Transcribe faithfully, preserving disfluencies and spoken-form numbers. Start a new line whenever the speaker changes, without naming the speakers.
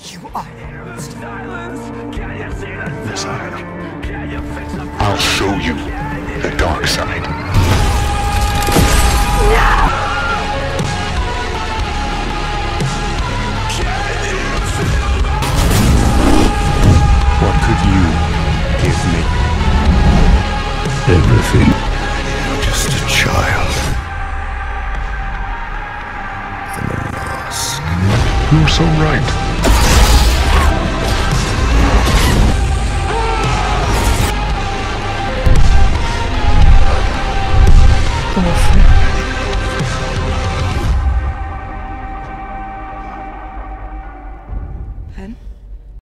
You are silence. Can you see the
Yes, I am.
Can you fix the
I'll show you the dark side. What could you give me? Everything. You're just a child. In a mask. You're so right.
I'm afraid.